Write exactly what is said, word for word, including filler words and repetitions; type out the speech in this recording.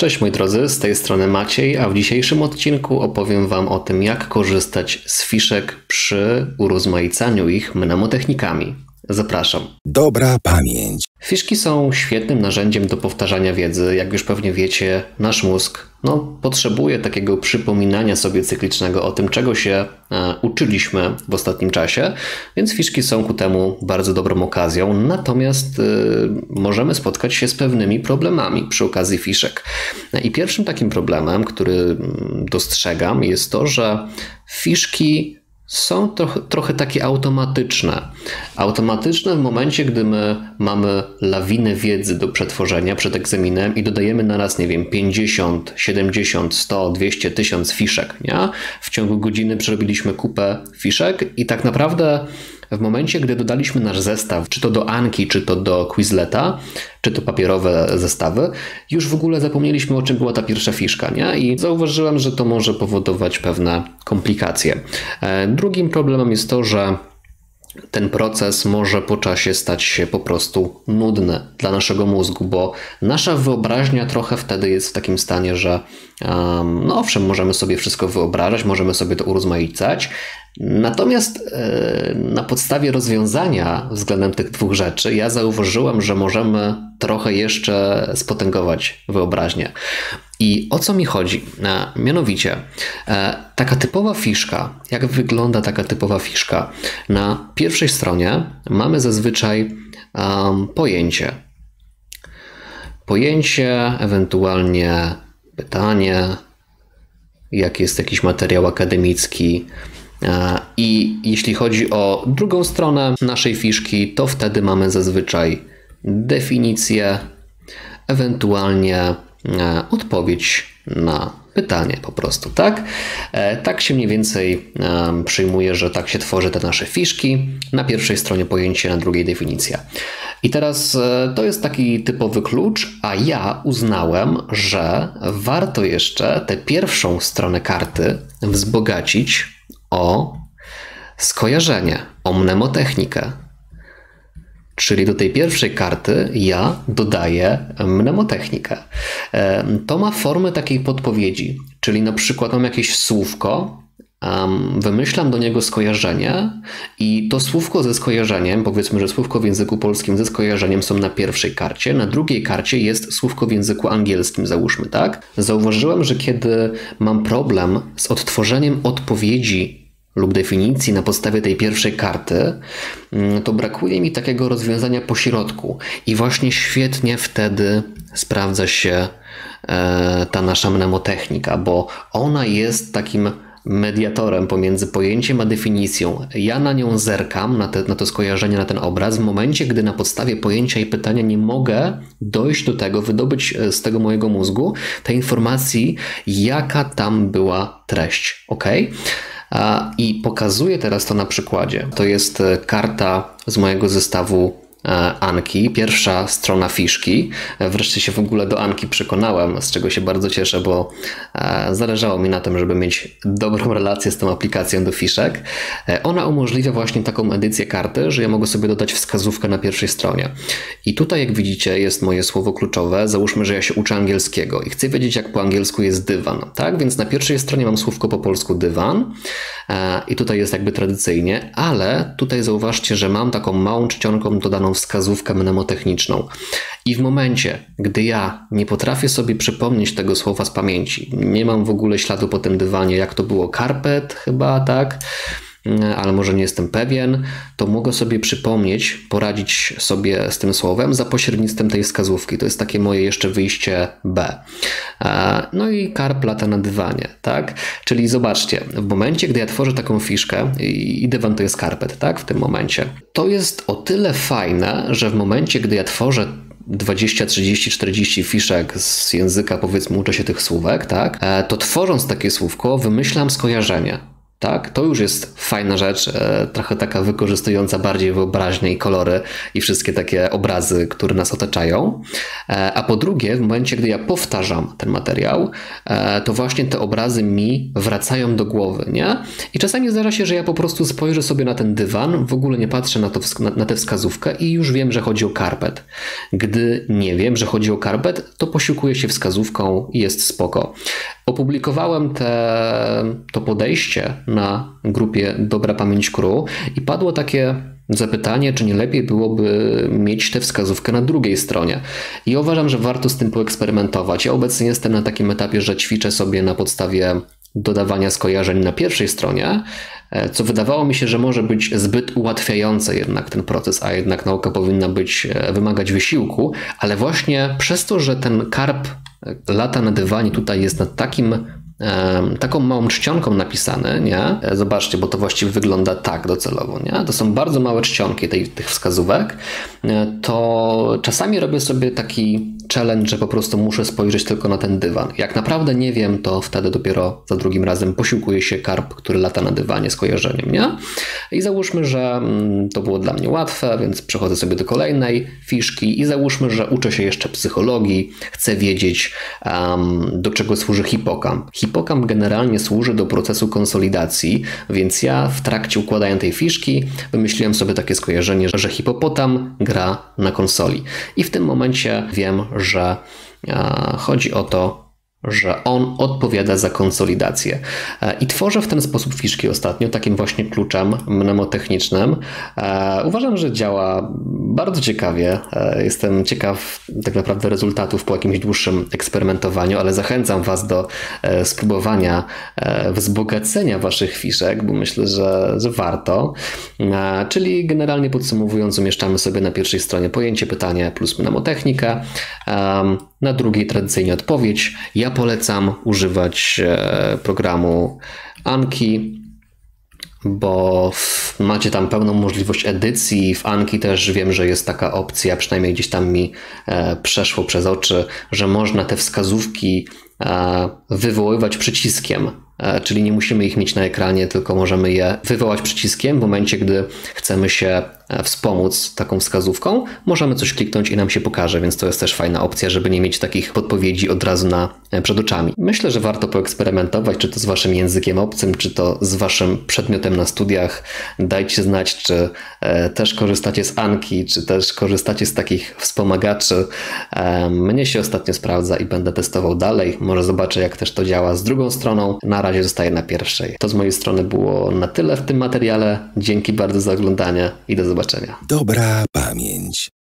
Cześć moi drodzy, z tej strony Maciej, a w dzisiejszym odcinku opowiem Wam o tym, jak korzystać z fiszek przy urozmaicaniu ich mnemotechnikami. Zapraszam. Dobra pamięć. Fiszki są świetnym narzędziem do powtarzania wiedzy. Jak już pewnie wiecie, nasz mózg no, potrzebuje takiego przypominania sobie cyklicznego o tym, czego się e, uczyliśmy w ostatnim czasie, więc fiszki są ku temu bardzo dobrą okazją. Natomiast e, możemy spotkać się z pewnymi problemami przy okazji fiszek. I pierwszym takim problemem, który dostrzegam, jest to, że fiszki są trochę, trochę takie automatyczne. Automatyczne w momencie, gdy my mamy lawinę wiedzy do przetworzenia przed egzaminem i dodajemy na raz, nie wiem, pięćdziesiąt, siedemdziesiąt, sto, dwieście, tysiąc fiszek, nie? W ciągu godziny przerobiliśmy kupę fiszek i tak naprawdę w momencie, gdy dodaliśmy nasz zestaw, czy to do Anki, czy to do Quizleta, czy to papierowe zestawy, już w ogóle zapomnieliśmy, o czym była ta pierwsza fiszka, nie? I zauważyłem, że to może powodować pewne komplikacje. Drugim problemem jest to, że ten proces może po czasie stać się po prostu nudny dla naszego mózgu, bo nasza wyobraźnia trochę wtedy jest w takim stanie, że um, no owszem, możemy sobie wszystko wyobrażać, możemy sobie to urozmaicać, natomiast e, na podstawie rozwiązania względem tych dwóch rzeczy ja zauważyłem, że możemy trochę jeszcze spotęgować wyobraźnię. I o co mi chodzi? E, mianowicie, e, taka typowa fiszka, jak wygląda taka typowa fiszka? Na pierwszej stronie mamy zazwyczaj um, pojęcie. Pojęcie, ewentualnie pytanie, jak jest jakiś materiał akademicki. E, I jeśli chodzi o drugą stronę naszej fiszki, to wtedy mamy zazwyczaj definicję, ewentualnie odpowiedź na pytanie po prostu, tak? Tak się mniej więcej przyjmuje, że tak się tworzy te nasze fiszki. Na pierwszej stronie pojęcie, na drugiej definicja. I teraz to jest taki typowy klucz, a ja uznałem, że warto jeszcze tę pierwszą stronę karty wzbogacić o skojarzenie, o mnemotechnikę. Czyli do tej pierwszej karty ja dodaję mnemotechnikę. To ma formę takiej podpowiedzi, czyli na przykład mam jakieś słówko, wymyślam do niego skojarzenie i to słówko ze skojarzeniem, powiedzmy, że słówko w języku polskim ze skojarzeniem są na pierwszej karcie, na drugiej karcie jest słówko w języku angielskim, załóżmy, tak? Zauważyłem, że kiedy mam problem z odtworzeniem odpowiedzi lub definicji na podstawie tej pierwszej karty, to brakuje mi takiego rozwiązania pośrodku i właśnie świetnie wtedy sprawdza się ta nasza mnemotechnika, bo ona jest takim mediatorem pomiędzy pojęciem a definicją. Ja na nią zerkam, na, te, na to skojarzenie, na ten obraz, w momencie, gdy na podstawie pojęcia i pytania nie mogę dojść do tego, wydobyć z tego mojego mózgu tej informacji, jaka tam była treść. Ok? I pokazuję teraz to na przykładzie. To jest karta z mojego zestawu Anki, pierwsza strona fiszki. Wreszcie się w ogóle do Anki przekonałem, z czego się bardzo cieszę, bo zależało mi na tym, żeby mieć dobrą relację z tą aplikacją do fiszek. Ona umożliwia właśnie taką edycję karty, że ja mogę sobie dodać wskazówkę na pierwszej stronie. I tutaj, jak widzicie, jest moje słowo kluczowe. Załóżmy, że ja się uczę angielskiego i chcę wiedzieć, jak po angielsku jest dywan. Tak? Więc na pierwszej stronie mam słówko po polsku dywan i tutaj jest jakby tradycyjnie, ale tutaj zauważcie, że mam taką małą czcionką dodaną wskazówkę mnemotechniczną. I w momencie, gdy ja nie potrafię sobie przypomnieć tego słowa z pamięci, nie mam w ogóle śladu po tym dywanie, jak to było, carpet chyba, tak? Ale może nie jestem pewien, to mogę sobie przypomnieć, poradzić sobie z tym słowem za pośrednictwem tej wskazówki. To jest takie moje jeszcze wyjście B. No i karp lata na dywanie, tak? Czyli zobaczcie, w momencie, gdy ja tworzę taką fiszkę i dywan to jest karpet, tak? W tym momencie. To jest o tyle fajne, że w momencie, gdy ja tworzę dwadzieścia, trzydzieści, czterdzieści fiszek z języka, powiedzmy, uczę się tych słówek, tak? To tworząc takie słówko, wymyślam skojarzenie. tak? To już jest fajna rzecz, e, trochę taka wykorzystująca bardziej wyobraźnię i kolory i wszystkie takie obrazy, które nas otaczają. E, a po drugie, w momencie, gdy ja powtarzam ten materiał, e, to właśnie te obrazy mi wracają do głowy, nie? I czasami zdarza się, że ja po prostu spojrzę sobie na ten dywan, w ogóle nie patrzę na, to, na, na tę wskazówkę i już wiem, że chodzi o karpet. Gdy nie wiem, że chodzi o karpet, to posiłkuję się wskazówką i jest spoko. Opublikowałem te, to podejście na grupie Dobra Pamięć Crew i padło takie zapytanie, czy nie lepiej byłoby mieć tę wskazówkę na drugiej stronie. I uważam, że warto z tym poeksperymentować. Ja obecnie jestem na takim etapie, że ćwiczę sobie na podstawie dodawania skojarzeń na pierwszej stronie, co wydawało mi się, że może być zbyt ułatwiające jednak ten proces, a jednak nauka powinna być, wymagać wysiłku, ale właśnie przez to, że ten karp lata na dywanie tutaj jest nad takim, taką małą czcionką napisany, nie? Zobaczcie, bo to właściwie wygląda tak docelowo, nie? To są bardzo małe czcionki tej, tych wskazówek, to czasami robię sobie taki challenge, że po prostu muszę spojrzeć tylko na ten dywan. Jak naprawdę nie wiem, to wtedy dopiero za drugim razem posiłkuje się karp, który lata na dywanie z kojarzeniem, nie? I załóżmy, że to było dla mnie łatwe, więc przechodzę sobie do kolejnej fiszki i załóżmy, że uczę się jeszcze psychologii, chcę wiedzieć, um, do czego służy hipokamp. Hipokamp generalnie służy do procesu konsolidacji, więc ja w trakcie układania tej fiszki wymyśliłem sobie takie skojarzenie, że hipopotam gra na konsoli. I w tym momencie wiem, że chodzi o to, że on odpowiada za konsolidację. I tworzę w ten sposób fiszki ostatnio, takim właśnie kluczem mnemotechnicznym. Uważam, że działa bardzo ciekawie. Jestem ciekaw tak naprawdę rezultatów po jakimś dłuższym eksperymentowaniu, ale zachęcam Was do spróbowania wzbogacenia Waszych fiszek, bo myślę, że, że warto. Czyli generalnie podsumowując, umieszczamy sobie na pierwszej stronie pojęcie, pytanie plus mnemotechnika, na drugiej tradycyjnie odpowiedź. Ja polecam używać programu Anki, bo macie tam pełną możliwość edycji. W Anki też wiem, że jest taka opcja, przynajmniej gdzieś tam mi przeszło przez oczy, że można te wskazówki wywoływać przyciskiem. Czyli nie musimy ich mieć na ekranie, tylko możemy je wywołać przyciskiem w momencie, gdy chcemy się wspomóc taką wskazówką. Możemy coś kliknąć i nam się pokaże, więc to jest też fajna opcja, żeby nie mieć takich podpowiedzi od razu na, przed oczami. Myślę, że warto poeksperymentować, czy to z Waszym językiem obcym, czy to z Waszym przedmiotem na studiach. Dajcie znać, czy e, też korzystacie z Anki, czy też korzystacie z takich wspomagaczy. E, mnie się ostatnio sprawdza i będę testował dalej. Może zobaczę, jak też to działa z drugą stroną. Na razie zostaję na pierwszej. To z mojej strony było na tyle w tym materiale. Dzięki bardzo za oglądanie i do zobaczenia. Dobra pamięć.